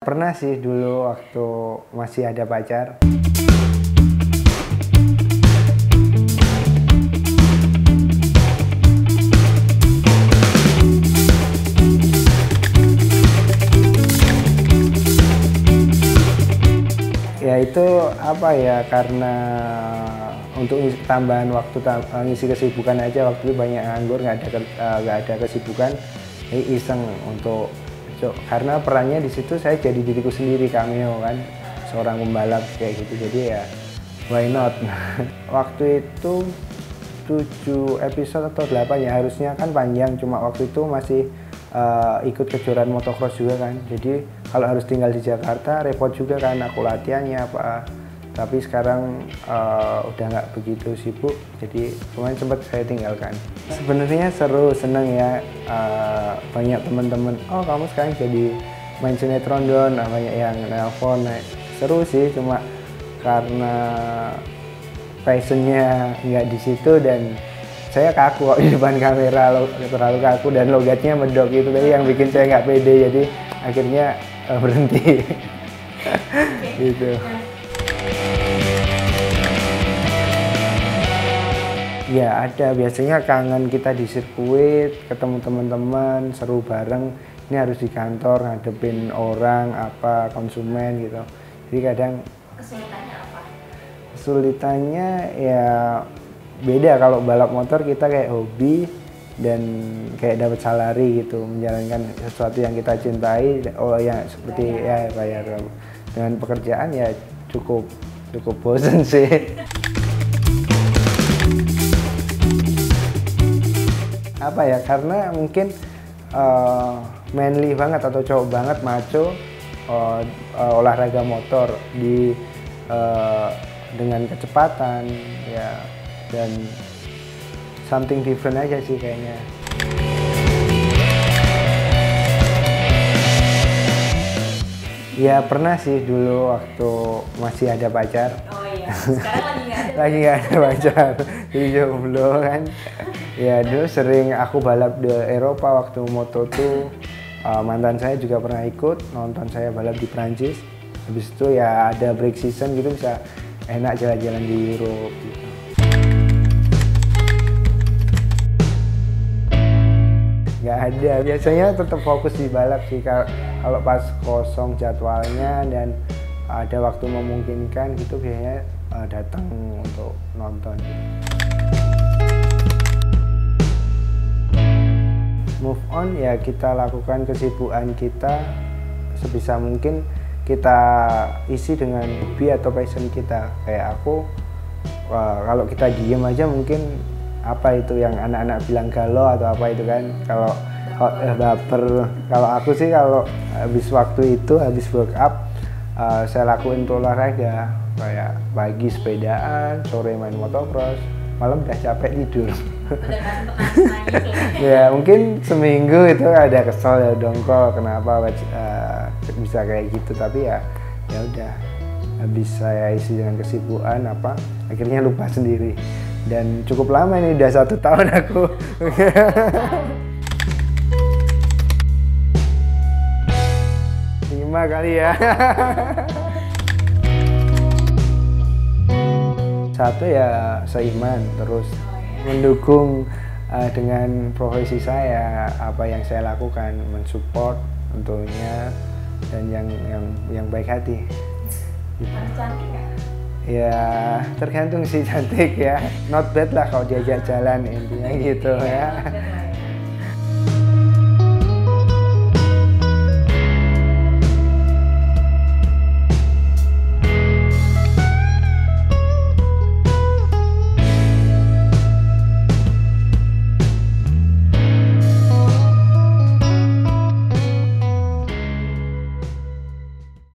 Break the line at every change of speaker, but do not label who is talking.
Pernah sih dulu waktu masih ada pacar. Ya itu apa ya, karena untuk tambahan waktu, ngisi kesibukan aja, waktu itu banyak nganggur, nggak ada kesibukan, jadi iseng untuk karena perannya di situ saya jadi diriku sendiri, cameo kan, seorang pembalap kayak gitu, jadi ya why not. Waktu itu 7 episode atau 8 ya, harusnya kan panjang, cuma waktu itu masih ikut kejuaraan motocross juga kan, jadi kalau harus tinggal di Jakarta repot juga kan aku latihannya apa. Tapi sekarang udah nggak begitu sibuk, jadi kemarin sempat saya tinggalkan. Sebenarnya seru, seneng ya, banyak teman-teman, oh kamu sekarang jadi main sinetron Don, banyak yang nelpon. Seru sih, cuma karena passionnya nggak di situ dan saya kaku kok di depan kamera, terlalu kaku dan logatnya medok gitu, tadi yang bikin saya nggak pede, jadi akhirnya berhenti. Gitu. Ya ada, biasanya kangen kita di sirkuit, ketemu teman-teman, seru bareng. Ini harus di kantor, ngadepin orang, apa, konsumen gitu. Jadi kadang
kesulitannya apa?
Kesulitannya ya beda, kalau balap motor kita kayak hobi dan kayak dapat salary gitu, menjalankan sesuatu yang kita cintai. Oh ya seperti ya bayar. Dengan pekerjaan ya cukup bosan sih. Apa ya, karena mungkin manly banget atau cowok banget, maco, olahraga motor dengan kecepatan ya, dan something different aja sih kayaknya. Ya pernah sih dulu waktu masih ada pacar.
Oh iya, sekarang lagi nggak ada.
Lagi nggak ada pacar, jadi jomblo kan. Ya dulu sering aku balap di Eropa waktu Moto2. Mantan saya juga pernah ikut nonton saya balap di Prancis. Habis itu ya ada break season gitu, bisa enak jalan-jalan di Europe gitu. Nggak ada, biasanya tetap fokus di balap sih kalau pas kosong jadwalnya dan ada waktu memungkinkan gitu, biasanya datang untuk nonton. Move on ya, kita lakukan kesibukan kita sebisa mungkin, kita isi dengan hobi atau passion kita. Kayak aku, kalau kita diem aja mungkin apa itu yang anak-anak bilang galau atau apa itu kan, kalau baper. Kalau aku sih kalau habis waktu itu, habis workout, saya lakuin untuk olahraga, kayak pagi sepedaan, sore main motocross, malam udah capek tidur. Ya mungkin seminggu itu ada kesel ya, dongkol kenapa bisa kayak gitu, tapi ya udah, habis saya isi dengan kesibukan apa, akhirnya lupa sendiri. Dan cukup lama ini, udah 1 tahun aku. Lima kali ya. Satu ya seiman, terus mendukung dengan profesi saya, apa yang saya lakukan, mensupport tentunya, dan yang baik hati.
Harus cantik nggak?
Ya tergantung sih, cantik ya, not bad lah kalau diajak jalan, intinya gitu ya.